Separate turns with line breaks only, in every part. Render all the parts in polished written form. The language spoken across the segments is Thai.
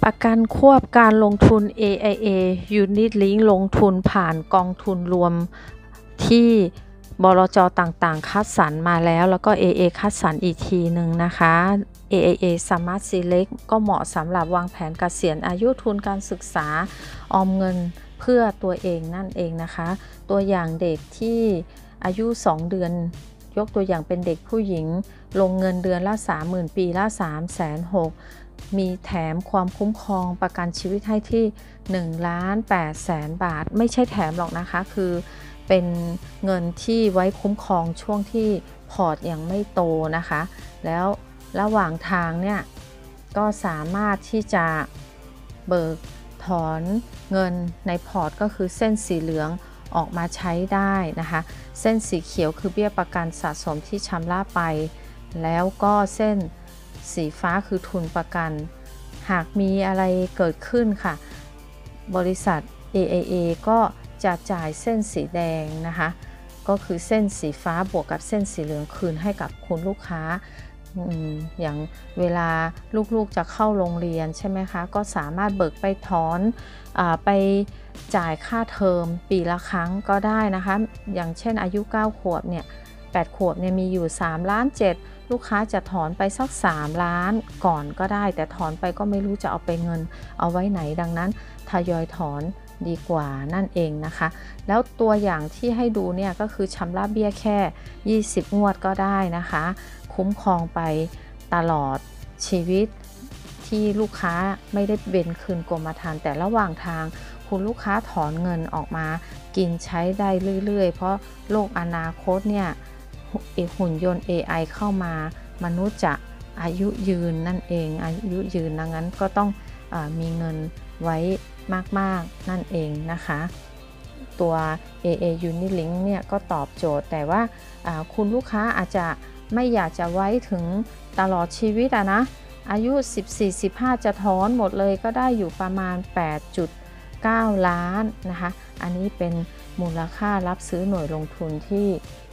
ประกันควบการลงทุน AIA Unit Link ลงทุนผ่านกองทุนรวมที่บลจ.ต่างๆคัดสรรมาแล้วก็ AA คัดสรรอีกทีหนึ่งนะคะ AIA Smart Select ก็เหมาะสำหรับวางแผนเกษียณอายุทุนการศึกษาออมเงินเพื่อตัวเองนั่นเองนะคะตัวอย่างเด็กที่อายุ2 เดือนยกตัวอย่างเป็นเด็กผู้หญิงลงเงินเดือนละ 30,000 ปีละ 360,000 มีแถมความคุ้มครองประกันชีวิตให้ที่ 1,800,000 บาทไม่ใช่แถมหรอกนะคะคือเป็นเงินที่ไว้คุ้มครองช่วงที่พอร์ตยังไม่โตนะคะแล้วระหว่างทางเนี่ยก็สามารถที่จะเบิกถอนเงินในพอร์ตก็คือเส้นสีเหลืองออกมาใช้ได้นะคะเส้นสีเขียวคือเบี้ยประกันสะสมที่ชำระไปแล้วก็เส้นสีฟ้าคือทุนประกันหากมีอะไรเกิดขึ้นค่ะบริษัท AIA ก็จะจ่ายเส้นสีแดงนะคะก็คือเส้นสีฟ้าบวกกับเส้นสีเหลืองคืนให้กับคุณลูกค้าอย่างเวลาลูกๆจะเข้าโรงเรียนใช่ไหมคะก็สามารถเบิกไปถอนไปจ่ายค่าเทอมปีละครั้งก็ได้นะคะอย่างเช่นอายุ9 ขวบเนี่ย8 ขวบเนี่ยมีอยู่3.7 ล้านลูกค้าจะถอนไปสัก3 ล้านก่อนก็ได้แต่ถอนไปก็ไม่รู้จะเอาไปเงินเอาไว้ไหนดังนั้นทยอยถอนดีกว่านั่นเองนะคะแล้วตัวอย่างที่ให้ดูเนี่ยก็คือชำระเบี้ยแค่20 งวดก็ได้นะคะคุ้มครองไปตลอดชีวิตที่ลูกค้าไม่ได้เบนคืนกรมธรรม์แต่ระหว่างทางคุณลูกค้าถอนเงินออกมากินใช้ได้เรื่อยๆเพราะโลกอนาคตเนี่ยหุ่นยนต์ AI เข้ามามนุษย์จะอายุยืนนั่นเองอายุยืนดังนั้นก็ต้องมีเงินไว้มากๆนั่นเองนะคะตัว AA Unit Link เนี่ยก็ตอบโจทย์แต่ว่าคุณลูกค้าอาจจะไม่อยากจะไว้ถึงตลอดชีวิตนะอายุ 14-15 จะถอนหมดเลยก็ได้อยู่ประมาณ 8.9 ล้านนะคะอันนี้เป็นมูลค่ารับซื้อหน่วยลงทุนที่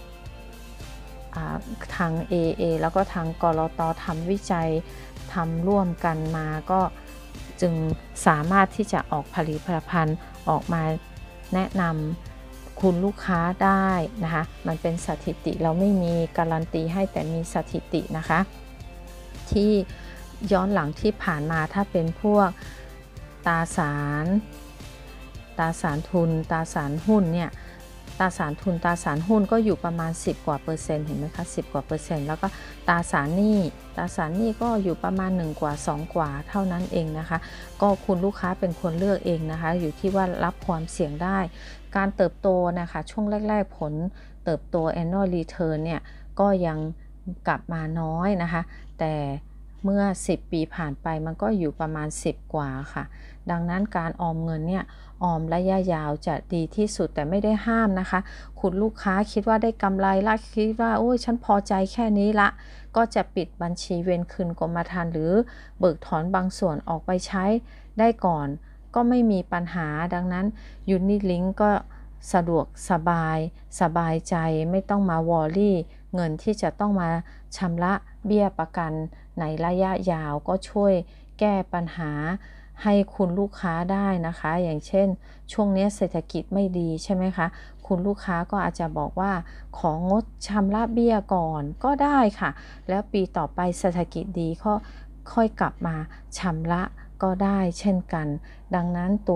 ทาง AA แล้วก็ทางกลต.ทำวิจัยทำร่วมกันมาก็จึงสามารถที่จะออกผลิตภัณฑ์ออกมาแนะนำคุณลูกค้าได้นะคะมันเป็นสถิติเราไม่มีการันตีให้แต่มีสถิตินะคะที่ย้อนหลังที่ผ่านมาถ้าเป็นพวกตราสารทุนตราสารหุ้นเนี่ยตราสารทุนตราสารหุ้นก็อยู่ประมาณ10 กว่าเปอร์เซ็นต์เห็นไหมคะ10 กว่าเปอร์เซ็นต์แล้วก็ตราสารหนี้ก็อยู่ประมาณ1 กว่า2 กว่าเท่านั้นเองนะคะก็คุณลูกค้าเป็นคนเลือกเองนะคะอยู่ที่ว่ารับความเสี่ยงได้การเติบโตนะคะช่วงแรกๆผลเติบโต annual return เนี่ยก็ยังกลับมาน้อยนะคะแต่เมื่อ10 ปีผ่านไปมันก็อยู่ประมาณ10 กว่าค่ะดังนั้นการออมเงินเนี่ยออมระยะยาวจะดีที่สุดแต่ไม่ได้ห้ามนะคะคุณลูกค้าคิดว่าได้กำไรละคิดว่าโอ้ยฉันพอใจแค่นี้ละก็จะปิดบัญชีเว้นคืนกรมธรรม์หรือเบิกถอนบางส่วนออกไปใช้ได้ก่อนก็ไม่มีปัญหาดังนั้น Unit Link ก็สะดวกสบายใจไม่ต้องมาวอรี่เงินที่จะต้องมาชำระเบี้ยประกันในระยะยาวก็ช่วยแก้ปัญหาให้คุณลูกค้าได้นะคะอย่างเช่นช่วงนี้เศรษฐกิจไม่ดีใช่ไหมคะคุณลูกค้าก็อาจจะบอกว่าของงดชำระเบี้ยก่อนก็ได้ค่ะแล้วปีต่อไปเศรษฐกิจดีก็ค่อยกลับมาชำระก็ได้เช่นกันดังนั้นตัว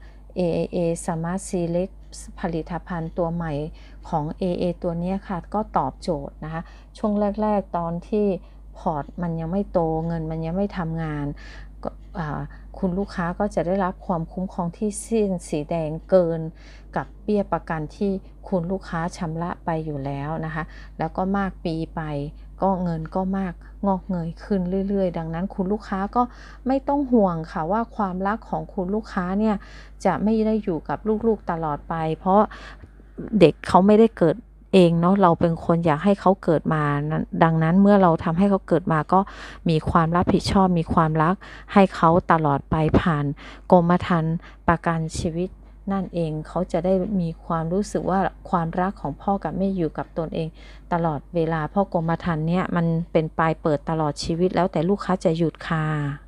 AIA Smart Select ผลิตภัณฑ์ตัวใหม่ของ AA ตัวนี้ค่ะก็ตอบโจทย์นะคะช่วงแรกๆตอนที่พอร์ตมันยังไม่โตเงินมันยังไม่ทำงานคุณลูกค้าก็จะได้รับความคุ้มครองที่เส้นสีแดงเกินกับเบี้ยประกันที่คุณลูกค้าชำระไปอยู่แล้วนะคะแล้วก็มากปีไปก็เงินก็มากงอกเงยขึ้นเรื่อยๆดังนั้นคุณลูกค้าก็ไม่ต้องห่วงค่ะว่าความรักของคุณลูกค้าเนี่ยจะไม่ได้อยู่กับลูกๆตลอดไปเพราะเด็กเขาไม่ได้เกิดเองเนาะเราเป็นคนอยากให้เขาเกิดมาดังนั้นเมื่อเราทำให้เขาเกิดมาก็มีความรับผิดชอบมีความรักให้เขาตลอดไปผ่านกรมธรรม์ประกันชีวิตนั่นเองเขาจะได้มีความรู้สึกว่าความรักของพ่อกับแม่อยู่กับตนเองตลอดเวลาเพราะกรมธรรม์เนี่ยมันเป็นปลายเปิดตลอดชีวิตแล้วแต่ลูกค้าจะหยุดค่ะ